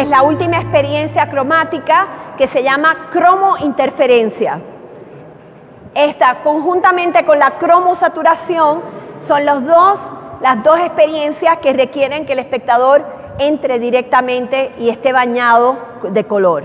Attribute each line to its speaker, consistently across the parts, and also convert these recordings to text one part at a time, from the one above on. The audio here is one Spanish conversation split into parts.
Speaker 1: es la última experiencia cromática que se llama cromointerferencia. Esta, conjuntamente con la cromosaturación, son las dos experiencias que requieren que el espectador entre directamente y esté bañado de color.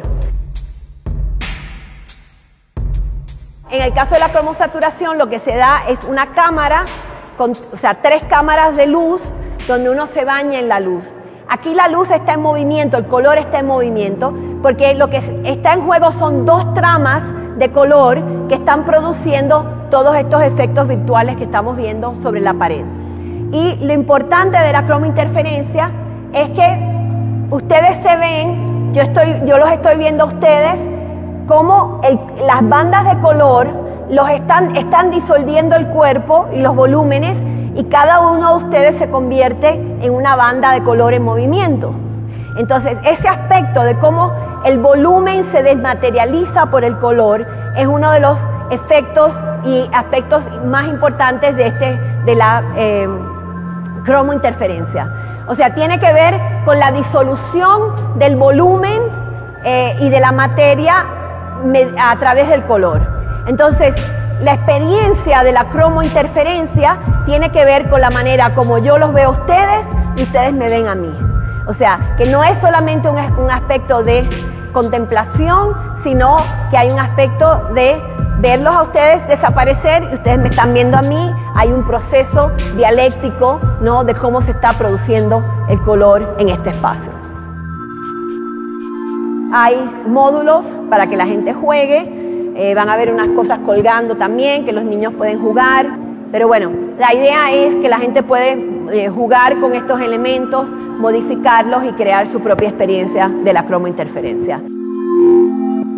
Speaker 1: En el caso de la cromosaturación, lo que se da es una cámara, o sea, 3 cámaras de luz, donde uno se baña en la luz. Aquí la luz está en movimiento, el color está en movimiento, porque lo que está en juego son 2 tramas de color que están produciendo todos estos efectos virtuales que estamos viendo sobre la pared. Y lo importante de la cromointerferencia es que ustedes se ven, yo los estoy viendo a ustedes, como las bandas de color están disolviendo el cuerpo y los volúmenes, y cada uno de ustedes se convierte en una banda de color en movimiento. Entonces, ese aspecto de cómo el volumen se desmaterializa por el color es uno de los efectos y aspectos más importantes de la cromointerferencia. O sea, tiene que ver con la disolución del volumen y de la materia a través del color. Entonces, la experiencia de la cromointerferencia tiene que ver con la manera como yo los veo a ustedes y ustedes me ven a mí. O sea, que no es solamente un aspecto de contemplación, sino que hay un aspecto de verlos a ustedes desaparecer y ustedes me están viendo a mí. Hay un proceso dialéctico, ¿no?, de cómo se está produciendo el color en este espacio. Hay módulos para que la gente juegue, van a haber unas cosas colgando también que los niños pueden jugar, pero bueno, la idea es que la gente puede jugar con estos elementos, modificarlos y crear su propia experiencia de la cromointerferencia.